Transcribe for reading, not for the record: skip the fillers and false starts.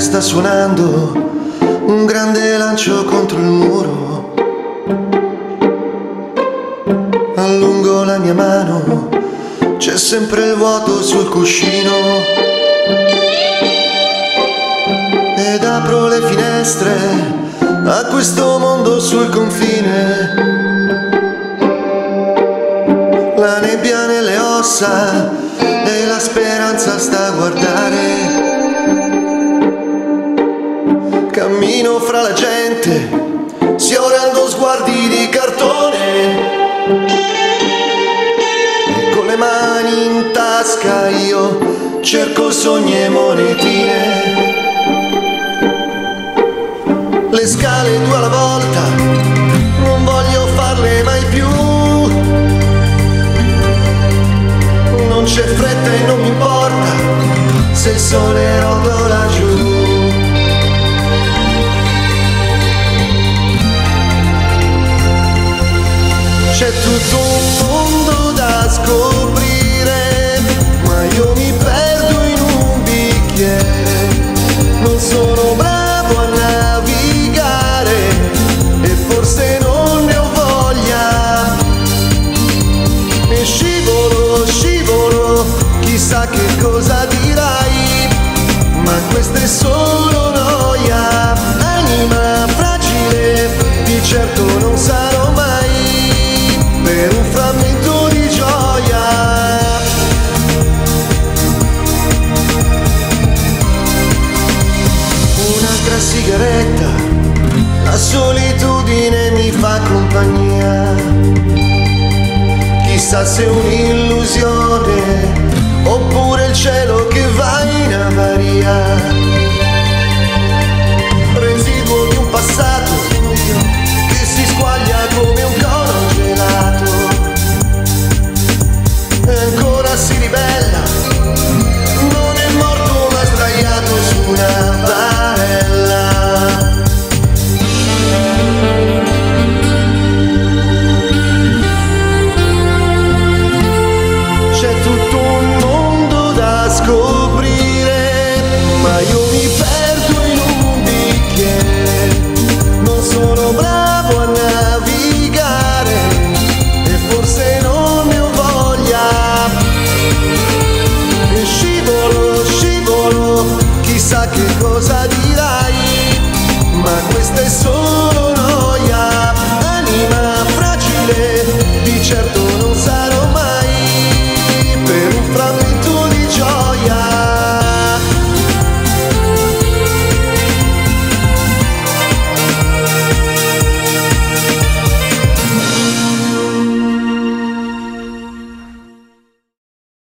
sta suonando un grande lancio contro il muro. Allungo la mia mano, c'è sempre il vuoto sul cuscino. Ed apro le finestre a questo mondo sul confine. La nebbia nelle ossa e la speranza sta a guardare. Cammino fra la gente, sfiorando sguardi di cartone. E con le mani in tasca io cerco sogni e monetine. Le scale due alla volta, non voglio farle mai più. Non c'è fretta e non mi importa se il sole rotola giù. C'è tutto un mondo da scoprire, ma io mi perdo in un bicchiere. Non sono bravo a navigare e forse non ne ho voglia. E scivolo, scivolo, chissà che cosa dirai, ma questa è solo noia. Anima fragile, di certo non sarò mai per un frammento di gioia. Un'altra sigaretta, la solitudine mi fa compagnia. Chissà se è un'illusione oppure il cielo che va in avaria. Residuo di un passato che si squaglia come un cono gelato. E ancora si ribella, non è morto ma sdraiato su una barella. C'è tutto un mondo da scoprire, ma io mi perdo in un bicchiere. Non sono bravo a navigare e forse non ne ho voglia. E scivolo, scivolo, chissà che cosa dirai, ma questa è solo